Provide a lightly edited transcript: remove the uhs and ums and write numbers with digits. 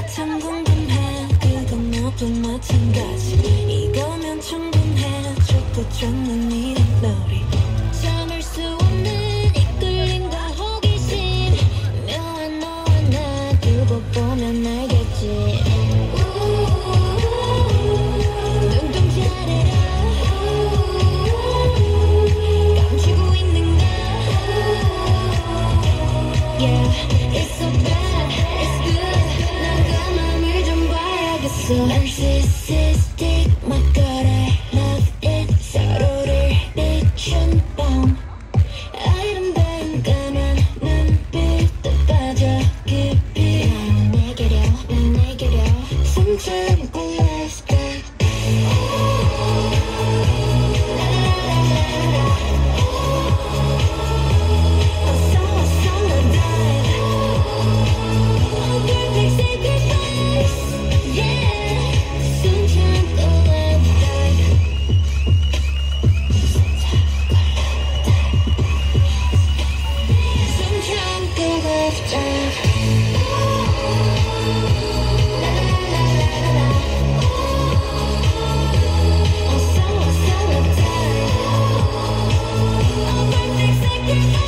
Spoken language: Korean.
참 궁금해 그건 너도 마찬가지 이거면 충분해 좁고 좁는 이런 놀이 참을 수 없는 이끌림과 호기심 묘한 너와 나 두고 보면 알겠지 눈동자를 감추고 있는가 Yeah, it's so bad, it's good 나가 맘을 좀 봐야겠어 Narcissistic, my god, I love it 서로를 비춘 밤 아름다운 까만 눈빛도 빠져 깊이 난 내게려 숨 참고 let's go Sacrifice